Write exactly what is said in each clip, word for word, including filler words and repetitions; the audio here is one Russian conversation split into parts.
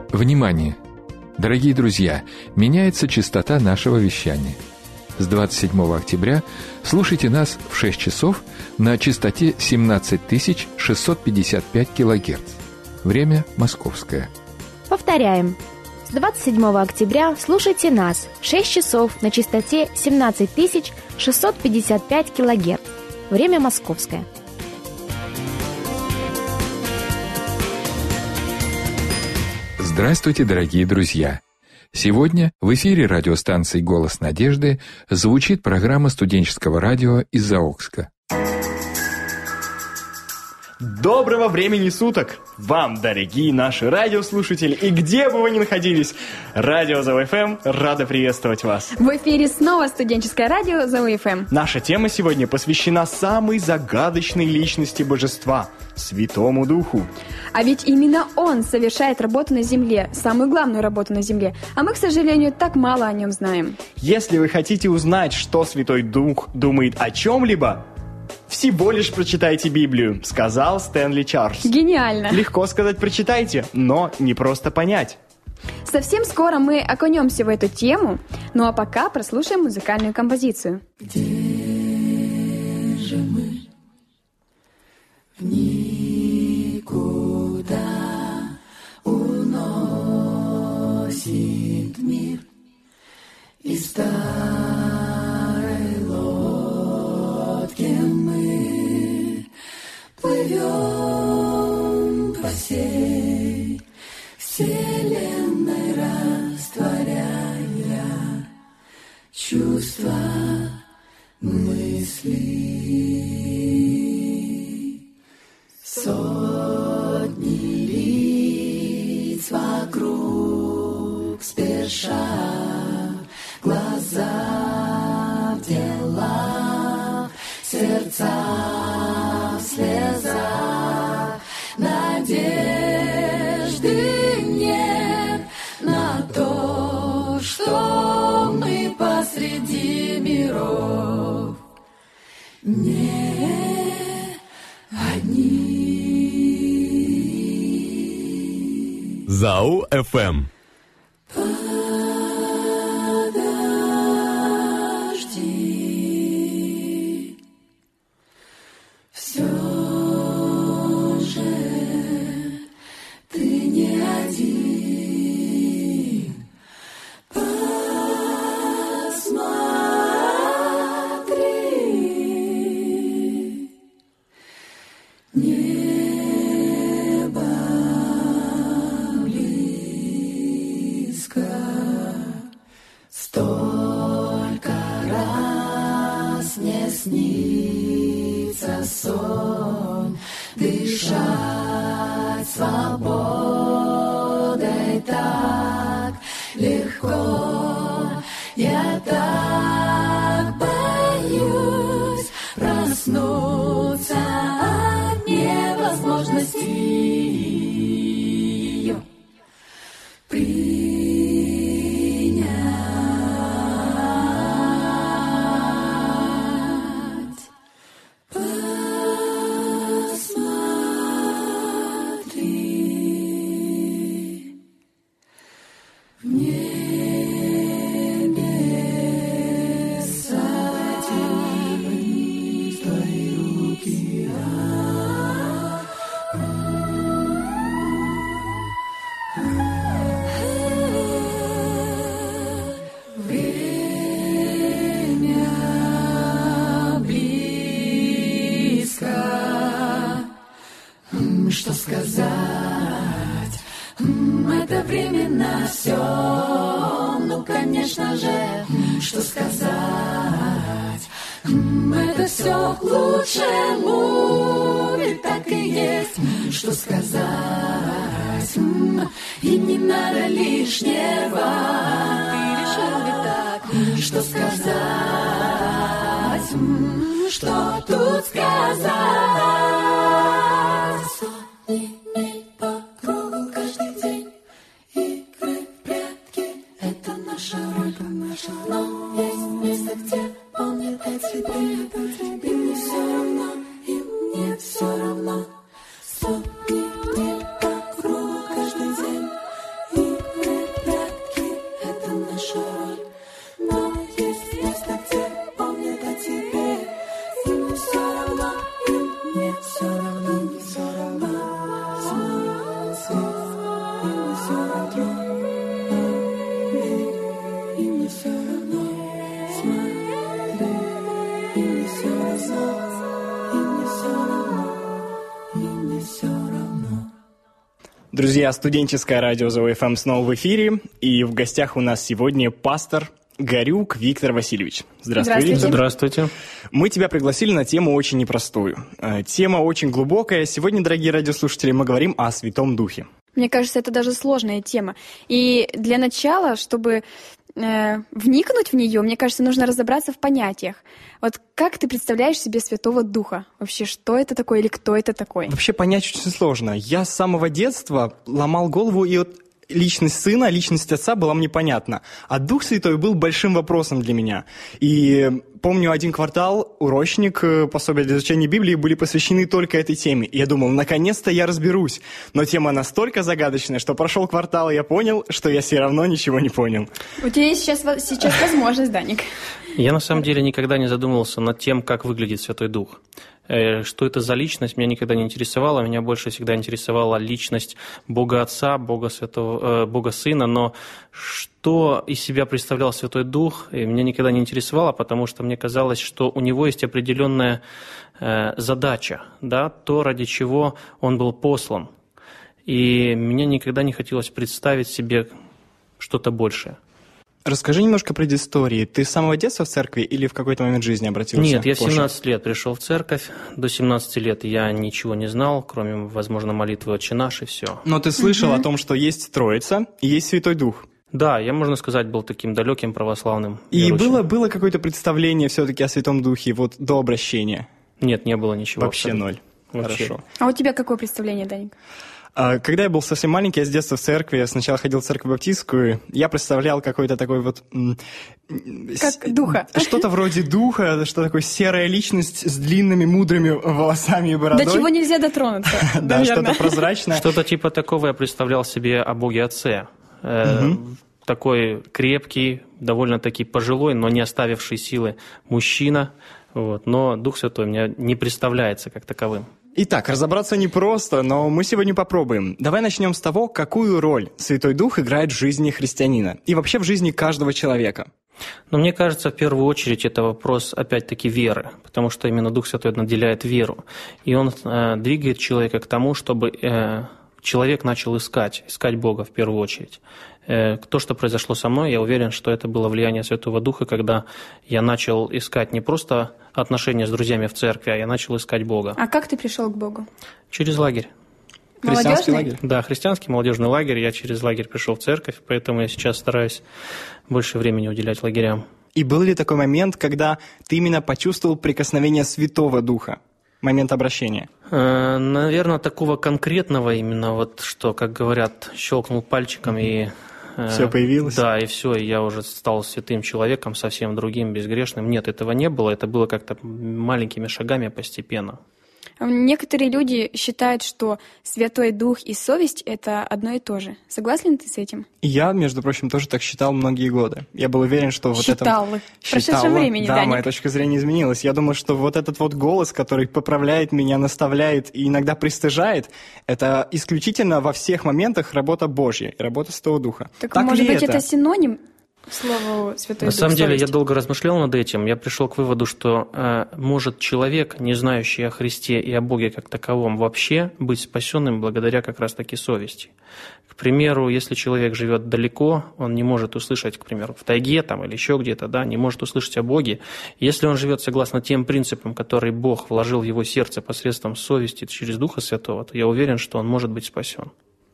Внимание! Дорогие друзья, меняется частота нашего вещания. С двадцать седьмого октября слушайте нас в шесть часов на частоте семнадцать тысяч шестьсот пятьдесят пять килогерц. Время московское. Повторяем. С двадцать седьмого октября слушайте нас в шесть часов на частоте семнадцать тысяч шестьсот пятьдесят пять килогерц. Время московское. Здравствуйте, дорогие друзья! Сегодня в эфире радиостанции «Голос надежды» звучит программа студенческого радио из Заокска. Доброго времени суток вам, дорогие наши радиослушатели, и где бы вы ни находились, радио ЗАО-ФМ рада приветствовать вас. В эфире снова студенческое радио ЗАО-ФМ. Наша тема сегодня посвящена самой загадочной личности божества – Святому Духу. А ведь именно Он совершает работу на земле, самую главную работу на земле, а мы, к сожалению, так мало о Нем знаем. Если вы хотите узнать, что Святой Дух думает о чем-либо, всего лишь прочитайте Библию, сказал Стэнли Чарльз. Гениально. Легко сказать «прочитайте», но не просто понять. Совсем скоро мы окунемся в эту тему, ну а пока прослушаем музыкальную композицию. Где же мы? В никуда уносит мир и старой лодки мы плывем по всей вселенной, растворяя чувства, мысли. Сотни лиц вокруг спеша, глаза в делах, сердца в слезах, надежды нет на то, что мы посреди миров не одни. ЗАО-ФМ. Подожди, все же ты не один. Посмотри, небо близко, столько раз мне снится сон, дышать свободой так легко. Я так боюсь проснуться от невозможности ее принять. Посмотри, в небеса твои руки. Время близко. М, Что сказать? М, Это временно все. Ну, конечно же, м, что сказать? М, Это все к лучшему, ведь так и есть. М, Что сказать? М, И не надо лишнего. Ты решил ведь так. М, Что сказать? М, Что тут сказать? Сотни миль по кругу каждый день. Игры в прятки — это наша роль. Но есть место, где помнят о тебе. И мне все равно, и мне все равно. Сотни миль по кругу каждый день. все равно. Друзья, студенческое радио ЗОВ ФМ снова в эфире, и в гостях у нас сегодня пастор Горюк Виктор Васильевич. Здравствуй, Здравствуйте. Виктор. Здравствуйте. Мы тебя пригласили на тему очень непростую. Э, Тема очень глубокая. Сегодня, дорогие радиослушатели, мы говорим о Святом Духе. Мне кажется, это даже сложная тема. И для начала, чтобы э, вникнуть в нее, мне кажется, нужно разобраться в понятиях. Вот как ты представляешь себе Святого Духа? Вообще, что это такое или кто это такой? Вообще понять очень сложно. Я с самого детства ломал голову, и вот личность сына, личность отца была мне понятна. А Дух Святой был большим вопросом для меня. И помню, один квартал, урочник, пособия для изучения Библии были посвящены только этой теме. И я думал, наконец-то я разберусь. Но тема настолько загадочная, что прошел квартал, и я понял, что я все равно ничего не понял. У тебя есть сейчас, сейчас возможность, Даник. Я на самом деле никогда не задумывался над тем, как выглядит Святой Дух. Э, Что это за личность, меня никогда не интересовало. Меня больше всегда интересовала личность Бога Отца, Бога, Святого, э, Бога Сына. Но что из себя представлял Святой Дух, э, меня никогда не интересовало, потому что мне казалось, что у него есть определенная э, задача, да, то, ради чего он был послан. И мне никогда не хотелось представить себе что-то большее. Расскажи немножко про предыстории. Ты с самого детства в церкви или в какой-то момент жизни обратился? Нет, я в позже? семнадцать лет пришел в церковь. До семнадцати лет я ничего не знал, кроме, возможно, молитвы «Отче наш» и все. Но ты слышал о том, что есть Троица и есть Святой Дух. Да, я, можно сказать, был таким далеким православным И верующим. было, было какое-то представление все-таки о Святом Духе вот до обращения? Нет, не было ничего. Вообще абсолютно. ноль. Вообще. Хорошо. А у тебя какое представление, Даник? А, Когда я был совсем маленький, я с детства в церкви, я сначала ходил в церковь баптистскую, я представлял какой-то такой вот... м, с- Как духа. Что-то вроде духа, что такое серая личность с длинными мудрыми волосами и бородой. До чего нельзя дотронуться, Да, наверное. что-то прозрачное. Что-то типа такого я представлял себе о Боге Отце. Э, Такой крепкий, довольно-таки пожилой, но не оставивший силы мужчина. Вот. Но Дух Святой мне не представляется как таковым. Итак, разобраться непросто, но мы сегодня попробуем. Давай начнем с того, какую роль Святой Дух играет в жизни христианина и вообще в жизни каждого человека. Но мне кажется, в первую очередь это вопрос, опять-таки, веры, потому что именно Дух Святой наделяет веру. И он э, двигает человека к тому, чтобы э, человек начал искать, искать Бога в первую очередь. Э, то, что произошло со мной, я уверен, что это было влияние Святого Духа, когда я начал искать не просто отношения с друзьями в церкви, а я начал искать Бога. А как ты пришел к Богу? Через лагерь. Христианский Молодежный? лагерь. Да, христианский молодежный лагерь. Я через лагерь пришел в церковь, поэтому я сейчас стараюсь больше времени уделять лагерям. И был ли такой момент, когда ты именно почувствовал прикосновение Святого Духа? Момент обращения. Э, Наверное, такого конкретного именно, вот что, как говорят, щелкнул пальчиком и... э, Всё появилось? Да, и все, и я уже стал святым человеком, совсем другим, безгрешным. Нет, этого не было, это было как-то маленькими шагами постепенно. Некоторые люди считают, что Святой Дух и совесть — это одно и то же. Согласен ты с этим? И я, между прочим, тоже так считал многие годы. Я был уверен, что вот это... Считал. В прошедшем времени, Да, Даник. моя точка зрения изменилась. Я думаю, что вот этот вот голос, который поправляет меня, наставляет и иногда пристыжает, это исключительно во всех моментах работа Божья, работа Святого Духа. Так, Так может ли быть, это? это синоним слову Святой На Дух, самом деле, я совесть? долго размышлял над этим. Я пришел к выводу, что э, может человек, не знающий о Христе и о Боге как таковом, вообще быть спасенным благодаря как раз-таки совести. К примеру, если человек живет далеко, он не может услышать, к примеру, в тайге там, или еще где-то, да, не может услышать о Боге. Если он живет согласно тем принципам, которые Бог вложил в его сердце посредством совести через Духа Святого, то я уверен, что он может быть спасен.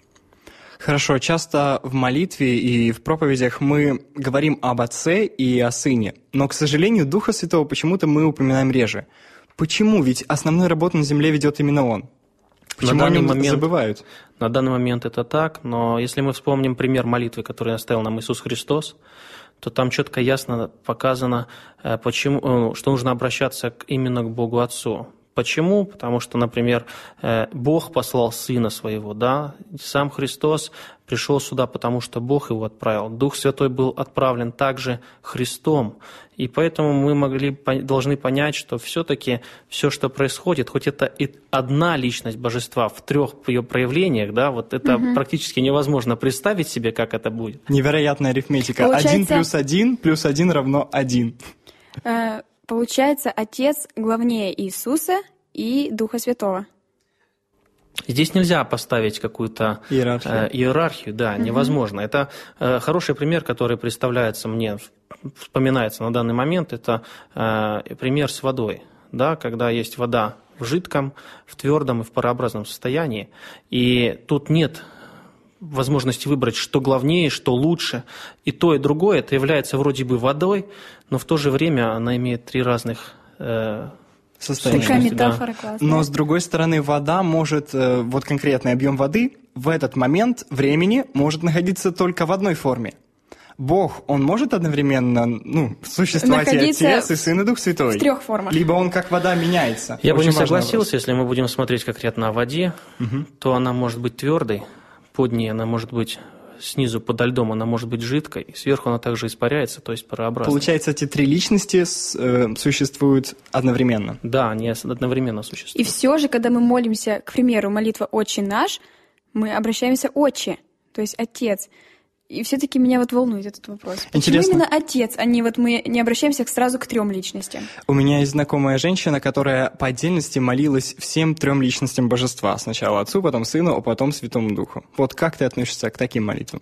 Хорошо, часто в молитве и в проповедях мы говорим об Отце и о Сыне, но, к сожалению, Духа Святого почему-то мы упоминаем реже. Почему? Ведь основную работу на земле ведет именно Он. Почему На о данный нем момент- забывают? На данный момент это так, но если мы вспомним пример молитвы, который оставил нам Иисус Христос, то там четко ясно показано, э, почему, э, что нужно обращаться к- именно к Богу Отцу. Почему? Потому что, например, э, Бог послал Сына Своего, да, сам Христос пришел сюда, потому что Бог Его отправил. Дух Святой был отправлен также Христом. И поэтому мы могли, пон- должны понять, что все-таки все, что происходит, хоть это и одна личность Божества в трех ее проявлениях, да, вот это практически невозможно представить себе, как это будет. Невероятная арифметика. Получается- Один плюс один плюс один равно один. Э, Получается, Отец главнее Иисуса и Духа Святого. Здесь нельзя поставить какую-то Иерархию. э, иерархию, да, невозможно. Это э, хороший пример, который представляется мне, вспоминается на данный момент, это э, пример с водой, да, когда есть вода в жидком, в твердом и в парообразном состоянии, и тут нет возможности выбрать, что главнее, что лучше. И то, и другое, это является вроде бы водой, но в то же время она имеет три разных э, Состояние. Такая сущности, да. метафора классная. Но, с другой стороны, вода может, э, вот конкретный объем воды в этот момент времени может находиться только в одной форме. Бог, Он может одновременно ну, существовать и Находиться Отец, и Сын, и Дух Святой? в трех формах. Либо Он как вода меняется? Я бы Очень не важный согласился, если мы будем смотреть конкретно о воде, Мгм. то она может быть твердой, под ней она может быть снизу подо льдом, она может быть жидкой, и сверху она также испаряется, то есть парообразной. Получается, эти три личности с- э, существуют одновременно. Да, они одновременно существуют. И все же, когда мы молимся, к примеру, молитва «Отче наш», мы обращаемся «Отче», то есть «Отец». И все-таки меня вот волнует этот вопрос. Почему Интересно. именно Отец, а не вот мы не обращаемся к- сразу к трем личностям? У меня есть знакомая женщина, которая по отдельности молилась всем трем личностям Божества. Сначала Отцу, потом Сыну, а потом Святому Духу. Вот как ты относишься к таким молитвам?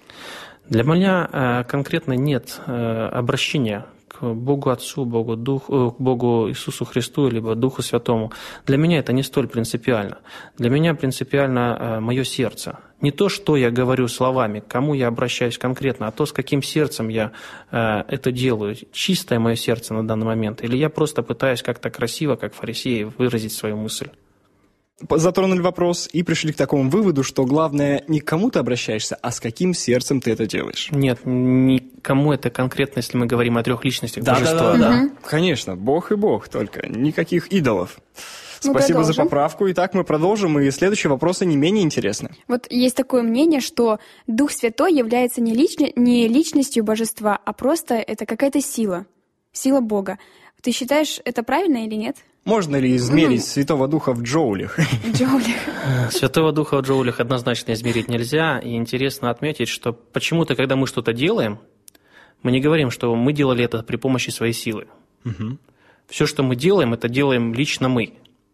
Для меня э, конкретно нет э, обращения к Богу Отцу, Богу Духу, к Богу Иисусу Христу, либо Духу Святому. Для меня это не столь принципиально. Для меня принципиально э, мое сердце. Не то, что я говорю словами, к кому я обращаюсь конкретно, а то, с каким сердцем я э, это делаю. Чистое мое сердце на данный момент. Или я просто пытаюсь как-то красиво, как фарисеи, выразить свою мысль. Затронули вопрос и пришли к такому выводу, что главное не к кому ты обращаешься, а с каким сердцем ты это делаешь. Нет, никому это конкретно, если мы говорим о трех личностях божества. Да-да-да. Конечно, Бог и Бог только, никаких идолов. Мы Спасибо за продолжим. поправку. Итак, мы продолжим, и следующие вопросы не менее интересны. Вот есть такое мнение, что Дух Святой является не, лични- не личностью божества, а просто это какая-то сила, сила Бога. Ты считаешь, это правильно или нет? Можно ли измерить Святого Духа в джоулях? Джоули. Святого Духа в джоулях однозначно измерить нельзя. И интересно отметить, что почему-то, когда мы что-то делаем, мы не говорим, что мы делали это при помощи своей силы. Все, что мы делаем, это делаем лично мы.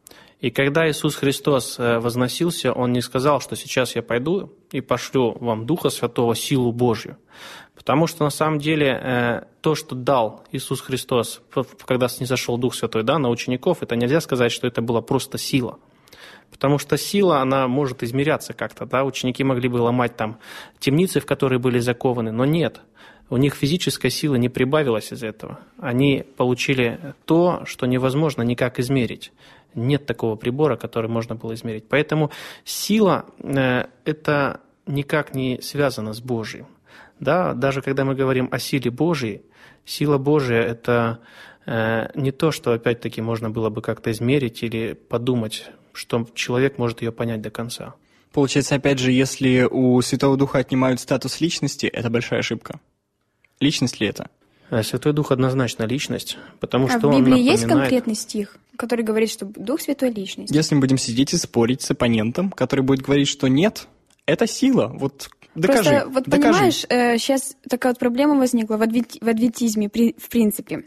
И когда Иисус Христос э, возносился, Он не сказал, что сейчас я пойду и пошлю вам Духа Святого, силу Божью. Потому что на самом деле э, то, что дал Иисус Христос, п- когда снизошел Дух Святой, да, на учеников, это нельзя сказать, что это была просто сила. Потому что сила, она может измеряться как-то. Да? Ученики могли бы ломать там темницы, в которые были закованы, но нет. У них физическая сила не прибавилась из этого. Они получили то, что невозможно никак измерить. Нет такого прибора, который можно было измерить. Поэтому сила э, – это никак не связано с Божьим. Да? Даже когда мы говорим о силе Божьей, сила Божия – это э, не то, что опять-таки можно было бы как-то измерить или подумать, что человек может ее понять до конца. Получается, опять же, если у Святого Духа отнимают статус личности, это большая ошибка. Личность ли это? Святой Дух однозначно личность, потому А что в он Библии есть напоминает... конкретный стих, который говорит, что Дух Святой — личность? Если мы будем сидеть и спорить с оппонентом, который будет говорить, что нет, это сила, вот докажи, Просто вот докажи. понимаешь, сейчас такая вот проблема возникла в, адвент- в адвентизме, при- в принципе,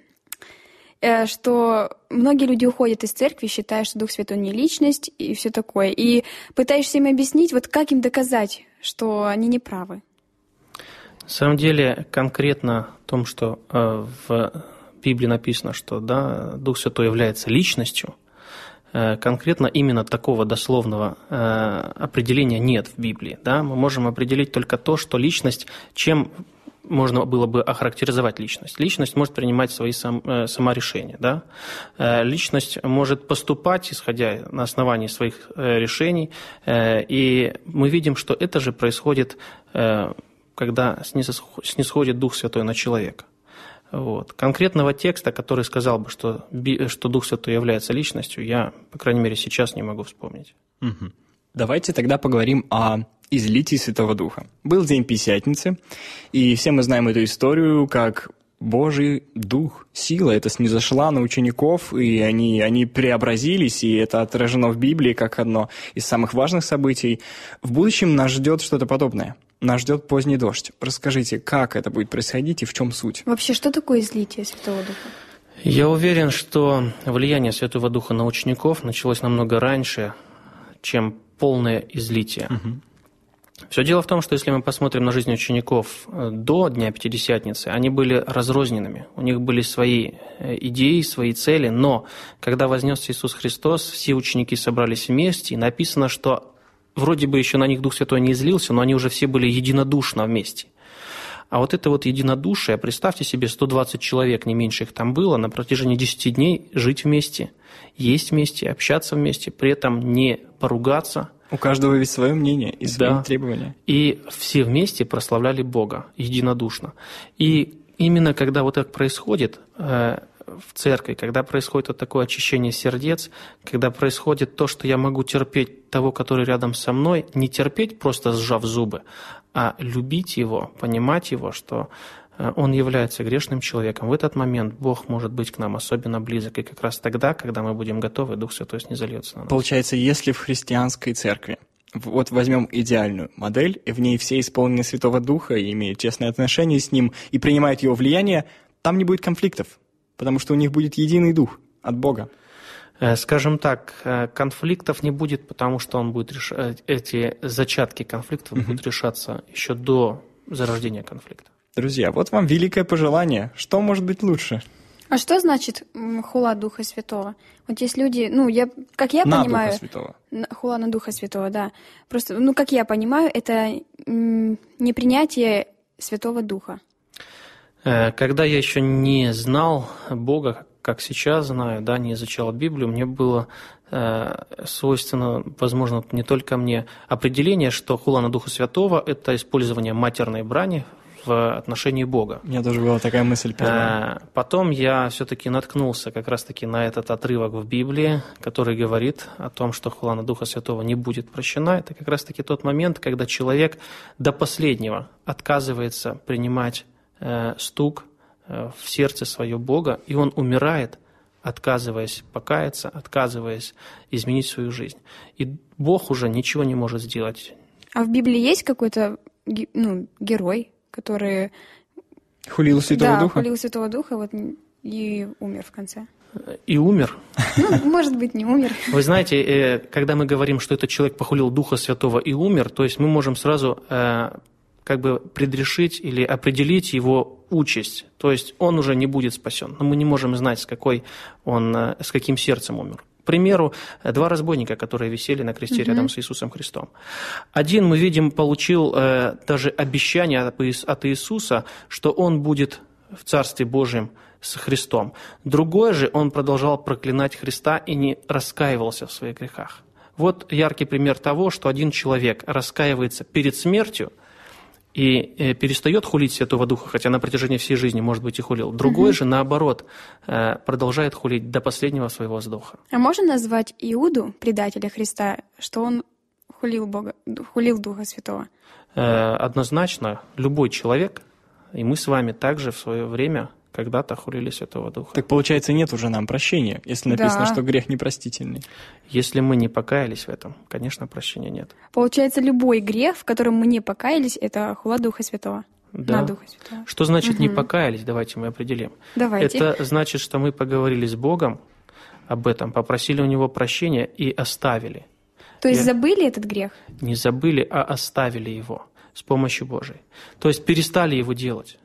э, что многие люди уходят из церкви, считая, что Дух Святой не личность и все такое. И пытаешься им объяснить, вот как им доказать, что они не правы. На самом деле, конкретно в том, что э, в Библии написано, что да, Дух Святой является личностью, э, конкретно именно такого дословного э, определения нет в Библии. Да? Мы можем определить только то, что личность, чем можно было бы охарактеризовать личность. Личность может принимать свои сам, э, саморешения. Да? Э, личность может поступать, исходя на основании своих э, решений, э, и мы видим, что это же происходит, э, когда снисходит Дух Святой на человека. Вот. Конкретного текста, который сказал бы, что, что Дух Святой является личностью, я, по крайней мере, сейчас не могу вспомнить. Угу. Давайте тогда поговорим о излитии Святого Духа. Был день Пятидесятницы, и все мы знаем эту историю, как Божий Дух, сила, это снизошла на учеников, и они, они преобразились, и это отражено в Библии как одно из самых важных событий. В будущем нас ждет что-то подобное. Нас ждет поздний дождь. Расскажите, как это будет происходить и в чем суть? Вообще, что такое излитие Святого Духа? Я уверен, что влияние Святого Духа на учеников началось намного раньше, чем полное излитие. Мгм. Все дело в том, что если мы посмотрим на жизнь учеников до Дня Пятидесятницы, они были разрозненными, у них были свои идеи, свои цели, но когда вознесся Иисус Христос, все ученики собрались вместе, и написано, что вроде бы еще на них Дух Святой не излился, но они уже все были единодушно вместе. А вот это вот единодушие, представьте себе, сто двадцать человек, не меньше их там было, на протяжении десяти дней жить вместе, есть вместе, общаться вместе, при этом не поругаться. У каждого ведь свое мнение и свои Да. требования. И все вместе прославляли Бога единодушно. И именно когда вот так происходит э, в церкви, когда происходит вот такое очищение сердец, когда происходит то, что я могу терпеть того, который рядом со мной, не терпеть, просто сжав зубы, а любить его, понимать его, что э, он является грешным человеком. В этот момент Бог может быть к нам особенно близок. И как раз тогда, когда мы будем готовы, Дух Святой снизольется на нас. Получается, если в христианской церкви, вот возьмем идеальную модель, и в ней все исполнены Святого Духа, и имеют тесные отношения с Ним, и принимают Его влияние, там не будет конфликтов, потому что у них будет единый Дух от Бога. Э, Скажем так, э, конфликтов не будет, потому что он будет реш... э, эти зачатки конфликтов Мгм. будут решаться еще до зарождения конфликта. Друзья, вот вам великое пожелание. Что может быть лучше? А что значит м, хула Духа Святого? Вот есть люди, ну, я, как я На понимаю... Духа Святого. на- Хула на Духа Святого, да. Просто, ну, как я понимаю, это м, непринятие Святого Духа. Э, Когда я еще не знал Бога, как сейчас знаю, да, не изучал Библию, мне было э, свойственно, возможно, не только мне, определение, что хула на Духа Святого – это использование матерной брани в отношении Бога. У меня тоже была такая мысль первая. Э, Потом я все-таки наткнулся как раз-таки на этот отрывок в Библии, который говорит о том, что хула на Духа Святого не будет прощена. Это как раз-таки тот момент, когда человек до последнего отказывается принимать э, стук э, в сердце свое Бога, и он умирает, отказываясь покаяться, отказываясь изменить свою жизнь. И Бог уже ничего не может сделать. А в Библии есть какой-то ге- ну, герой, который... Хулил Святого да, Духа? хулил Святого Духа вот, и умер в конце. И умер. Ну, может быть, не умер. Вы знаете, э, когда мы говорим, что этот человек похулил Духа Святого и умер, то есть мы можем сразу э, как бы предрешить или определить его участь. То есть он уже не будет спасен. Но мы не можем знать, с, какой он, э, с каким сердцем умер. К примеру, два разбойника, которые висели на кресте Мгм. рядом с Иисусом Христом. Один, мы видим, получил э, даже обещание от Иис- от Иисуса, что он будет в Царстве Божьем с Христом. Другой же, он продолжал проклинать Христа и не раскаивался в своих грехах. Вот яркий пример того, что один человек раскаивается перед смертью и э, перестает хулить Святого Духа, хотя на протяжении всей жизни, может быть, и хулил. Другой же, наоборот, э, продолжает хулить до последнего своего вздоха. А можно назвать Иуду, предателя Христа, что он хулил Бога, ду- хулил Духа Святого? Э, Однозначно, любой человек, и мы с вами также в свое время когда-то хулили Святого Духа. Так получается, нет уже нам прощения, если написано, Да. что грех непростительный. Если мы не покаялись в этом, конечно, прощения нет. Получается, любой грех, в котором мы не покаялись, это хула Духа Святого. Да. На Духа Святого. Что значит «не Мгм. покаялись»? Давайте мы определим. Давайте. Это значит, что мы поговорили с Богом об этом, попросили у Него прощения и оставили. То есть я- забыли этот грех? Не забыли, а оставили его с помощью Божией. То есть перестали его делать.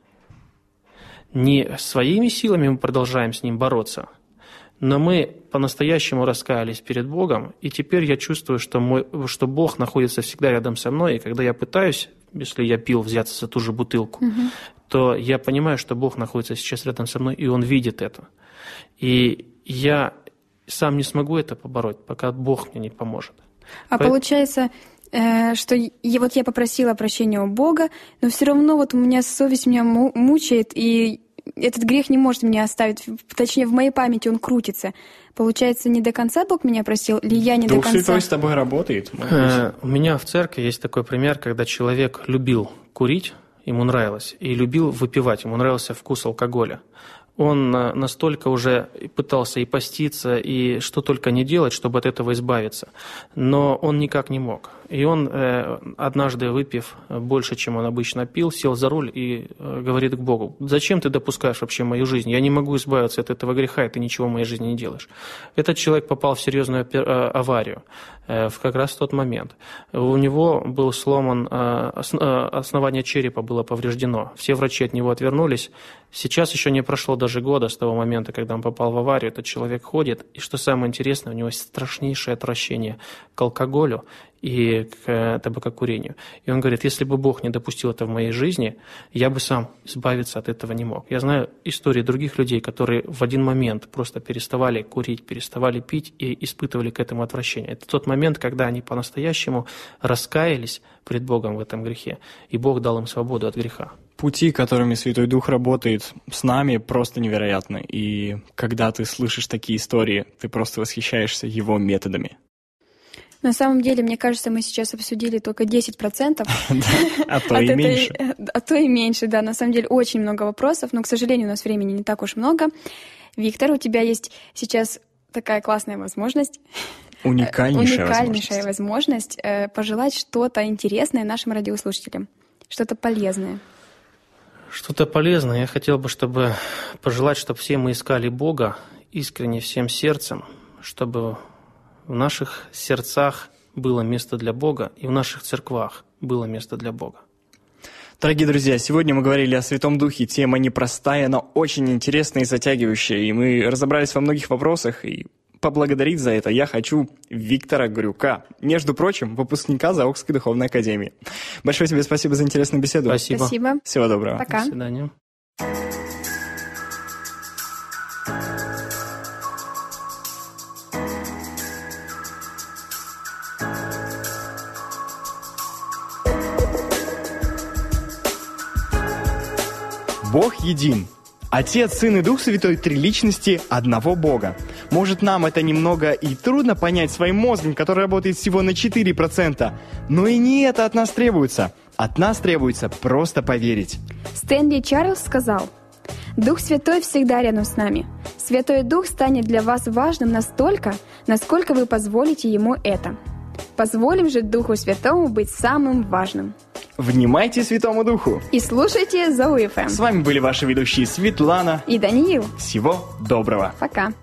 Не своими силами мы продолжаем с ним бороться, но мы по-настоящему раскаялись перед Богом, и теперь я чувствую, что, мой, что Бог находится всегда рядом со мной, и когда я пытаюсь, если я пил, взяться за ту же бутылку, то я понимаю, что Бог находится сейчас рядом со мной, и Он видит это. И я сам не смогу это побороть, пока Бог мне не поможет. А Поэт- получается, э, что я, вот я попросила прощения у Бога, но все равно вот у меня совесть меня му- мучает, и этот грех не может меня оставить. Точнее, в моей памяти он крутится. Получается, не до конца Бог меня просил, или я не Дух до конца? Святой с тобой работает. может быть. Э, У меня в церкви есть такой пример, когда человек любил курить, ему нравилось, и любил выпивать, ему нравился вкус алкоголя. Он э, настолько уже пытался и поститься, и что только не делать, чтобы от этого избавиться. Но он никак не мог. И он, э, однажды выпив больше, чем он обычно пил, сел за руль и э, говорит к Богу: «Зачем ты допускаешь вообще мою жизнь? Я не могу избавиться от этого греха, и ты ничего в моей жизни не делаешь». Этот человек попал в серьезную э, аварию э, в как раз в тот момент. У него был сломан, э, ос, э, основание черепа было повреждено. Все врачи от него отвернулись. Сейчас еще не прошло даже года с того момента, когда он попал в аварию. Этот человек ходит, и что самое интересное, у него есть страшнейшее отвращение к алкоголю и к табакокурению. И он говорит: если бы Бог не допустил это в моей жизни, я бы сам избавиться от этого не мог. Я знаю истории других людей, которые в один момент просто переставали курить, переставали пить и испытывали к этому отвращение. Это тот момент, когда они по-настоящему раскаялись пред Богом в этом грехе, и Бог дал им свободу от греха. Пути, которыми Святой Дух работает с нами, просто невероятны. И когда ты слышишь такие истории, ты просто восхищаешься Его методами. На самом деле, мне кажется, мы сейчас обсудили только десять процентов. А то и меньше. А то и меньше, да. На самом деле, очень много вопросов, но, к сожалению, у нас времени не так уж много. Виктор, у тебя есть сейчас такая классная возможность. Уникальнейшая, уникальнейшая возможность. возможность пожелать что-то интересное нашим радиослушателям, что-то полезное. Что-то полезное. Я хотел бы, чтобы пожелать, чтобы все мы искали Бога искренне всем сердцем, чтобы в наших сердцах было место для Бога, и в наших церквах было место для Бога. Дорогие друзья, сегодня мы говорили о Святом Духе. Тема непростая, но очень интересная и затягивающая. И мы разобрались во многих вопросах, и поблагодарить за это я хочу Виктора Грюка, между прочим, выпускника Заокской духовной академии. Большое тебе спасибо за интересную беседу. Спасибо. Спасибо. Всего доброго. Пока. До свидания. Бог един. Отец, Сын и Дух Святой – три личности одного Бога. Может, нам это немного и трудно понять своим мозгом, который работает всего на четыре процента, но и не это от нас требуется. От нас требуется просто поверить. Стэнли Чарльз сказал: «Дух Святой всегда рядом с нами. Святой Дух станет для вас важным настолько, насколько вы позволите Ему это. Позволим же Духу Святому быть самым важным». Внимайте Святому Духу! И слушайте Зоу эф эм. С вами были ваши ведущие Светлана и Даниил. Всего доброго! Пока!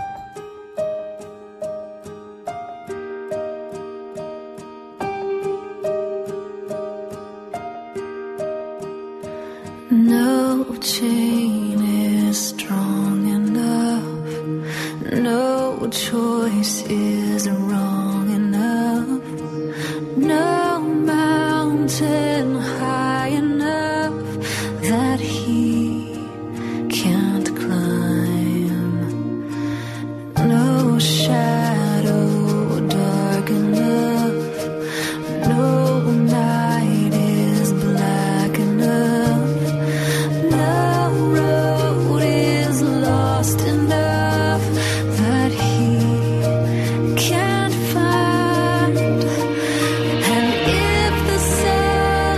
No chain is strong enough. No choice is wrong enough. No mountain high enough that he can't climb. No shadow dark enough. No night is black enough. No road is lost enough that he can't find. And if the sun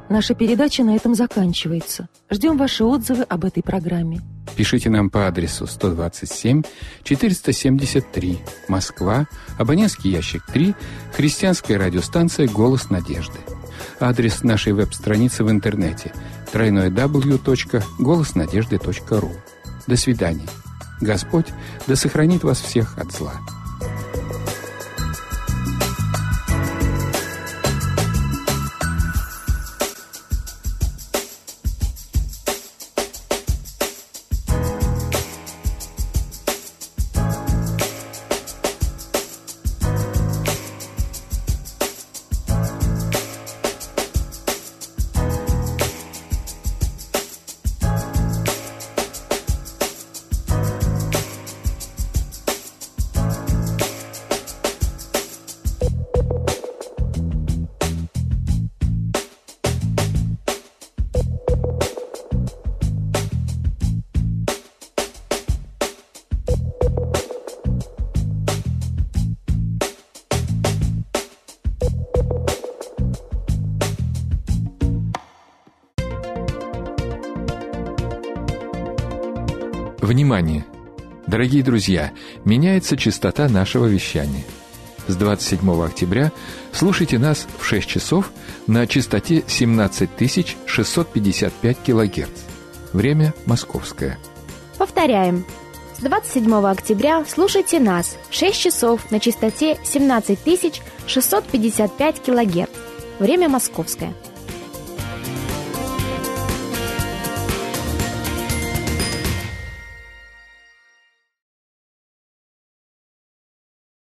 Наша передача на этом заканчивается. Ждем ваши отзывы об этой программе. Пишите нам по адресу сто двадцать семь четыреста семьдесят три, Москва, абонентский ящик три, христианская радиостанция «Голос надежды». Адрес нашей веб-страницы в интернете дабл ю дабл ю дабл ю точка голос надежды точка ру. До свидания. Господь да сохранит вас всех от зла. Внимание! Дорогие друзья, меняется частота нашего вещания. С двадцать седьмого октября слушайте нас в шесть часов на частоте семнадцать тысяч шестьсот пятьдесят пять килогерц. Время московское. Повторяем. С двадцать седьмого октября слушайте нас в шесть часов на частоте семнадцать тысяч шестьсот пятьдесят пять килогерц. Время московское.